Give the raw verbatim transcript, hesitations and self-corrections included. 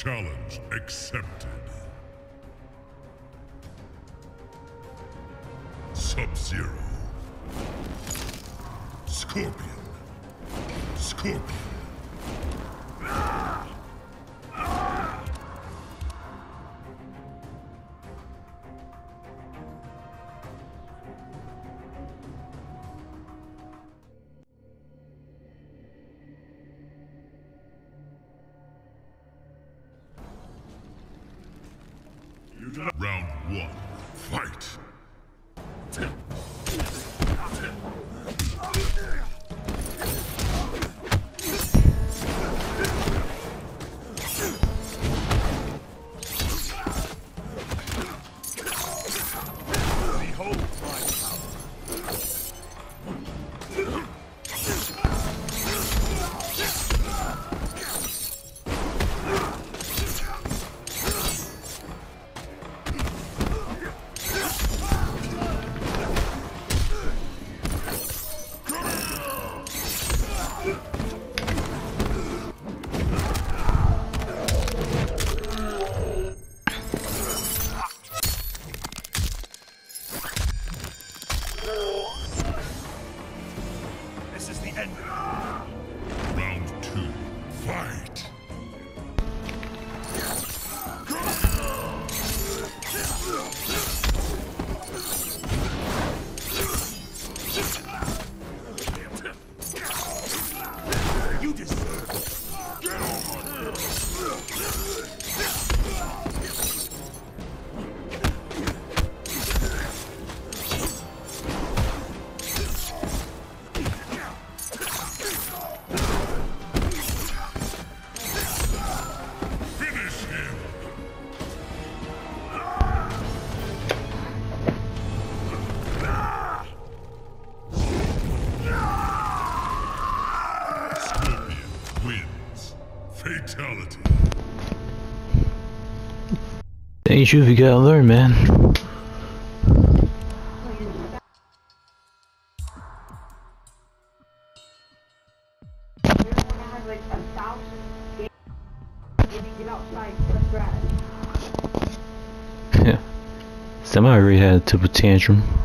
Challenge accepted. Sub-Zero. Scorpion. Scorpion. Round one, fight! Behold my power! This is the end. Round two, fight! You deserve it. Get over Fatality. Ain't you if you gotta learn, man. Yeah. Somebody already had a type of tantrum.